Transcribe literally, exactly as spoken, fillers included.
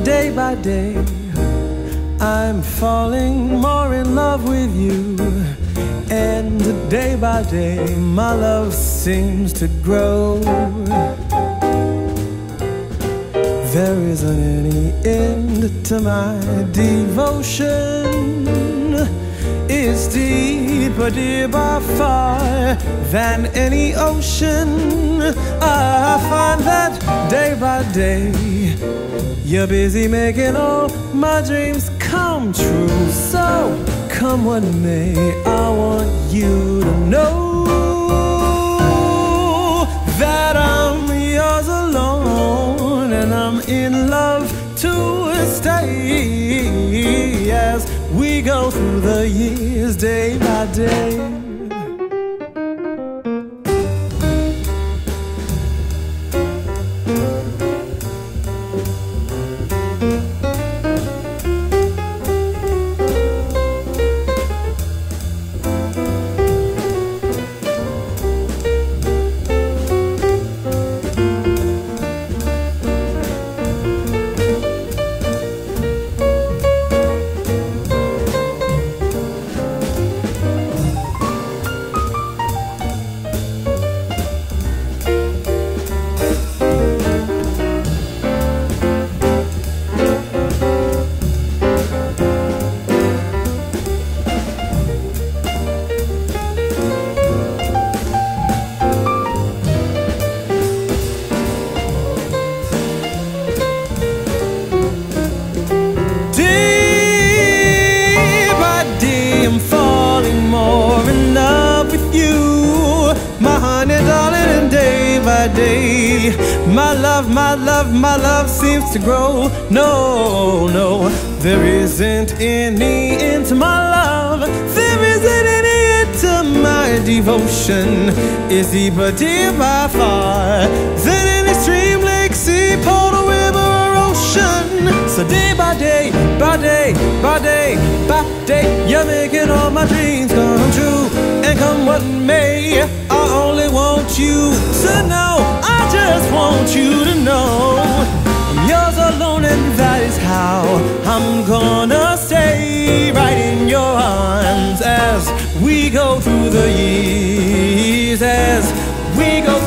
day by day, I'm falling more in love with you. And day by day, my love seems to grow. There isn't any end to my devotion. It's deeper, dear by far than any ocean. I find that day by day, you're busy making all my dreams come true. So come what may, I want you to know that I'm yours alone, and I'm in love to stay as we go through the years day by day. I'm falling more in love with you, my honey darling, and day by day, my love, my love, my love seems to grow. No, no, there isn't any end to my love. There isn't any end to my devotion. It's deeper, dear by far than any stream, lake, sea, port, or river, or ocean. So day by day, by day, by day, by day, you're making all my dreams come true. And come what may, I only want you to know, I just want you to know I'm yours alone, and that is how I'm gonna stay right in your arms as we go through the years, as we go